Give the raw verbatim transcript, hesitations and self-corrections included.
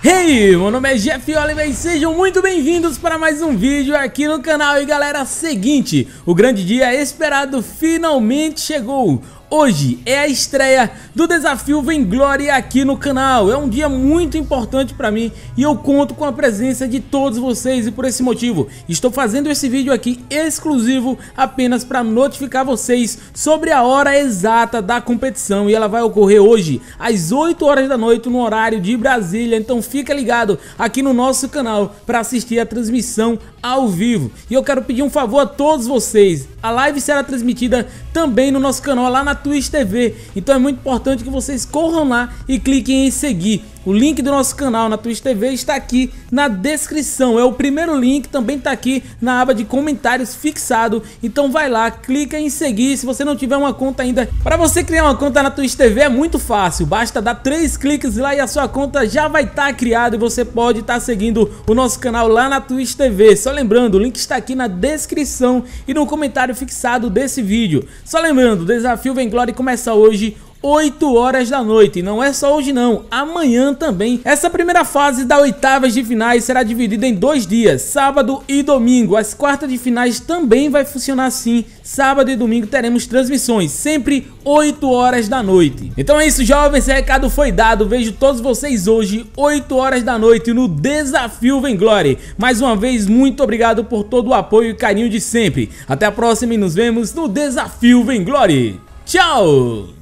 Hey, meu nome é Jeff Oliver e sejam muito bem-vindos para mais um vídeo aqui no canal. E galera, seguinte, o grande dia esperado finalmente chegou. Hoje é a estreia do desafio Vainglory aqui no canal. É um dia muito importante para mim e eu conto com a presença de todos vocês, e por esse motivo estou fazendo esse vídeo aqui exclusivo apenas para notificar vocês sobre a hora exata da competição, e ela vai ocorrer hoje às oito horas da noite no horário de Brasília. Então fica ligado aqui no nosso canal para assistir a transmissão ao vivo. E eu quero pedir um favor a todos vocês: a live será transmitida também no nosso canal lá na Twitch T V, então é muito importante que vocês corram lá e cliquem em seguir. O link do nosso canal na Twitch T V está aqui na descrição, é o primeiro link, também está aqui na aba de comentários fixado, então vai lá, clica em seguir. Se você não tiver uma conta ainda, para você criar uma conta na Twitch T V é muito fácil, basta dar três cliques lá e a sua conta já vai estar criada e você pode estar seguindo o nosso canal lá na Twitch T V. Só lembrando, o link está aqui na descrição e no comentário fixado desse vídeo. Só lembrando, o desafio Vainglory começa hoje oito horas da noite, e não é só hoje não, amanhã também. Essa primeira fase da oitavas de finais será dividida em dois dias, sábado e domingo. As quartas de finais também vai funcionar assim, sábado e domingo teremos transmissões, sempre oito horas da noite. Então é isso, jovens, esse recado foi dado. Vejo todos vocês hoje, oito horas da noite, no desafio Vainglory. Mais uma vez, muito obrigado por todo o apoio e carinho de sempre. Até a próxima e nos vemos no desafio Vainglory. Tchau!